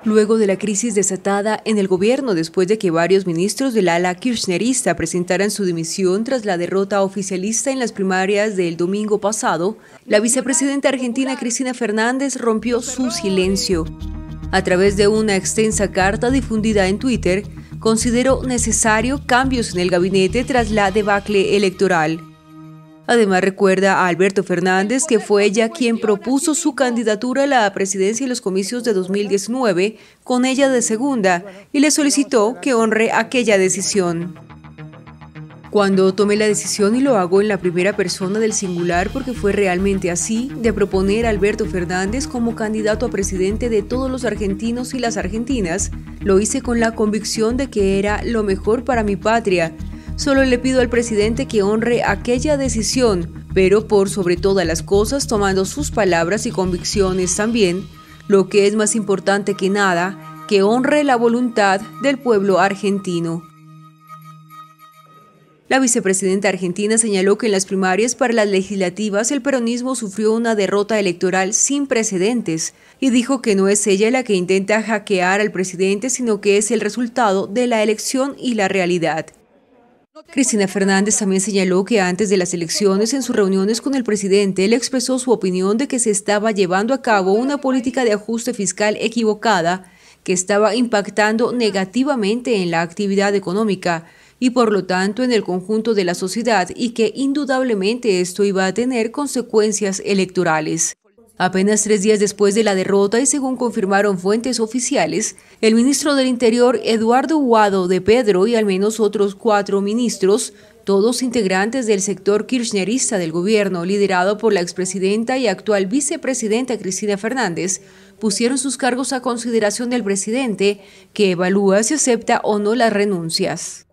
Luego de la crisis desatada en el gobierno después de que varios ministros del ala kirchnerista presentaran su dimisión tras la derrota oficialista en las primarias del domingo pasado, la vicepresidenta argentina Cristina Fernández rompió su silencio. A través de una extensa carta difundida en Twitter, consideró necesario cambios en el gabinete tras la debacle electoral. Además, recuerda a Alberto Fernández que fue ella quien propuso su candidatura a la presidencia en los comicios de 2019, con ella de segunda, y le solicitó que honre aquella decisión. Cuando tomé la decisión, y lo hago en la primera persona del singular porque fue realmente así, de proponer a Alberto Fernández como candidato a presidente de todos los argentinos y las argentinas, lo hice con la convicción de que era lo mejor para mi patria. Solo le pido al presidente que honre aquella decisión, pero por sobre todas las cosas tomando sus palabras y convicciones también, lo que es más importante que nada, que honre la voluntad del pueblo argentino. La vicepresidenta argentina señaló que en las primarias para las legislativas el peronismo sufrió una derrota electoral sin precedentes y dijo que no es ella la que intenta hackear al presidente, sino que es el resultado de la elección y la realidad. Cristina Fernández también señaló que antes de las elecciones, en sus reuniones con el presidente, él expresó su opinión de que se estaba llevando a cabo una política de ajuste fiscal equivocada que estaba impactando negativamente en la actividad económica y por lo tanto en el conjunto de la sociedad, y que indudablemente esto iba a tener consecuencias electorales. Apenas 3 días después de la derrota, y según confirmaron fuentes oficiales, el ministro del Interior, Eduardo Guado de Pedro, y al menos otros 4 ministros, todos integrantes del sector kirchnerista del gobierno, liderado por la expresidenta y actual vicepresidenta Cristina Fernández, pusieron sus cargos a consideración del presidente, que evalúa si acepta o no las renuncias.